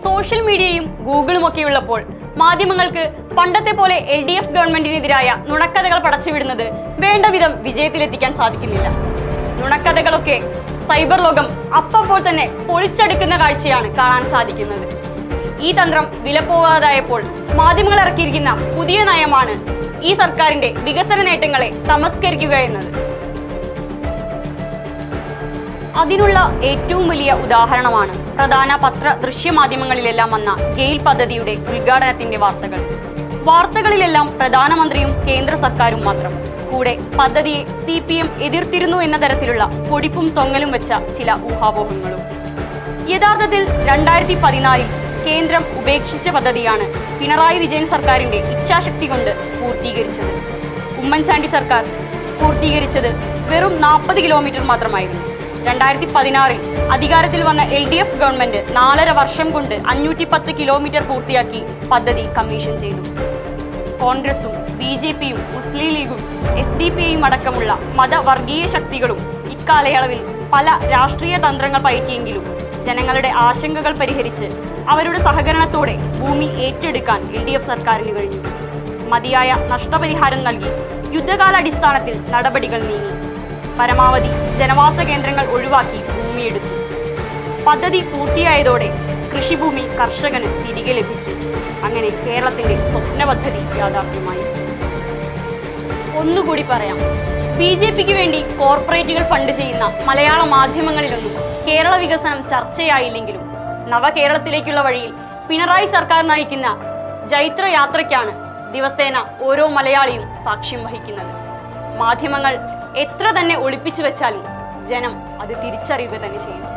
Social മീഡിയയും ഗൂഗിളും ഒക്കെ ഉള്ളപ്പോൾ മാധ്യമങ്ങൾക്ക് പണ്ടത്തെ പോലെ LDF ഗവൺമെന്റിനെതിരായ നുണക്കഥകൾ പടച്ചുവിടുന്നത് വേണ്ട വിധം വിജയത്തിലെത്തിക്കാൻ സാധിക്കുന്നില്ല. നുണക്കഥകളൊക്കെ സൈബർ ലോകം അപ്പോൾ തന്നെ പൊളിച്ചെടുക്കുന്ന കാഴ്ചയാണ് കാണാൻ സാധിക്കുന്നത്. ഈ തന്ത്രം വിലപ്പോകാതായപ്പോൾ മാധ്യമങ്ങൾ ഇറക്കിയിരിക്കുന്ന പുതിയ നയമാണ് ഈ സർക്കാരിന്റെ വികസന നേട്ടങ്ങളെ തമസ്കരിക്കുക എന്നത്. അതിനുള്ള ഏറ്റവും വലിയ ഉദാഹരണമാണ് പ്രധാന പത്ര ദൃശ്യമാധ്യമങ്ങളിലെല്ലാം വന്ന ഗെയിൽ പദ്ധതിയുടെ ഉദ്ഘാടനത്തിന്റെ വാർത്തകളിലെല്ലാം പ്രധാനമന്ത്രിയും കേന്ദ്ര സർക്കാരും മാത്രം. കൂടെ പദ്ധതിയെ CPM എതിർത്തിരുന്നു എന്ന തരത്തിലുള്ള പൊടിപ്പും തൊങ്ങലും വെച്ച ചില ഊഹാപോഹങ്ങളും. യഥാർത്ഥത്തിൽ 2014 കേന്ദ്രം ഉപേക്ഷിച്ച പദ്ധതിയാണ് പിണറായി വിജയൻ സർക്കാരിന്റെ ഇച്ഛാശക്തി കൊണ്ട് പൂർത്തീകരിച്ചത്. ഉമ്മൻചാണ്ടി സർക്കാർ പൂർത്തീകരിച്ചത് വെറും 40 കിലോമീറ്റർ മാത്രമായിരുന്നു. 2016 അധികാരത്തിൽ വന്ന LDF ഗവൺമെന്റ് 4.5 വർഷം കൊണ്ട് 510 കിലോമീറ്റർ പൂർത്തിയാക്കി പദ്ധതി കമ്മീഷൻ ചെയ്തു. കോൺഗ്രസും BJPയും മുസ്ലിം ലീഗും SDPയും അടക്കമുള്ള മതവർഗീയ ശക്തികളും ഇക്കാലയളവിൽ പല രാഷ്ട്രീയ തന്ത്രങ്ങൾ പയറ്റിയെങ്കിലും ജനങ്ങളുടെ ആശങ്കകൾ പരിഹരിച്ച് അവരുടെ സഹകരണത്തോടെ ഭൂമി ഏറ്റെടുക്കാൻ LDF സർക്കാരിന് കഴിഞ്ഞു. മതിയായ നഷ്ടപരിഹാരം നൽകി യുദ്ധകാലാടിസ്ഥാനത്തിൽ നടപടികൾ നീങ്ങി. പരമാവധി ജനവാസ കേന്ദ്രങ്ങൾ ഒഴിവാക്കി ഭൂമിയെടുത്തു. പദ്ധതി പൂർത്തിയായതോടെ കൃഷിഭൂമി കർഷകന് തിരികെ ലഭിച്ചു. അങ്ങനെ കേരളത്തിന്റെ സ്വപ്ന പദ്ധതി യാഥാർത്ഥ്യമായി. ഒന്നുകൂടി പറയാം, BJPക്ക് വേണ്ടി കോർപ്പറേറ്റുകൾ ഫണ്ട് ചെയ്യുന്ന മലയാള മാധ്യമങ്ങളിലൊന്നും കേരള വികസനം ചർച്ചയായില്ലെങ്കിലും നവകേരളത്തിലേക്കുള്ള വഴിയിൽ പിണറായി സർക്കാർ നയിക്കുന്ന ജൈത്ര യാത്രയ്ക്കാണ് ദിവസേന ഓരോ മലയാളിയും സാക്ഷ്യം വഹിക്കുന്നത്. മാധ്യമങ്ങൾ എത്ര തന്നെ ഒളിപ്പിച്ചു വെച്ചാലും ജനം അത് തിരിച്ചറിയുക തന്നെ ചെയ്യും.